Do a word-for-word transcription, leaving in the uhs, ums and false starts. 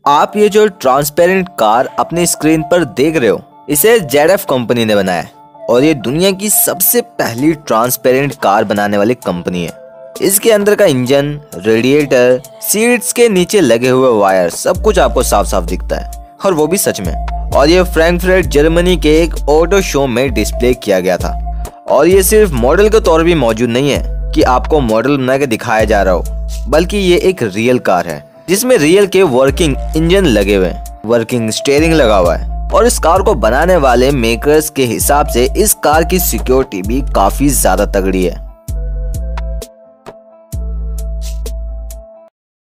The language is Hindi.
आप ये जो ट्रांसपेरेंट कार अपनी स्क्रीन पर देख रहे हो, इसे जेड एफ कंपनी ने बनाया है और ये दुनिया की सबसे पहली ट्रांसपेरेंट कार बनाने वाली कंपनी है। इसके अंदर का इंजन, रेडिएटर, सीट्स के नीचे लगे हुए वायर, सब कुछ आपको साफ साफ दिखता है और वो भी सच में। और ये फ्रैंकफर्ट जर्मनी के एक ऑटो शो में डिस्प्ले किया गया था। और ये सिर्फ मॉडल के तौर भी मौजूद नहीं है कि आपको मॉडल बना के दिखाया जा रहा हो, बल्कि ये एक रियल कार है जिसमें रियल के वर्किंग इंजन लगे हुए हैं, वर्किंग स्टीयरिंग लगा हुआ है। और इस कार को बनाने वाले मेकर्स के हिसाब से इस कार की सिक्योरिटी भी काफी ज्यादा तगड़ी है।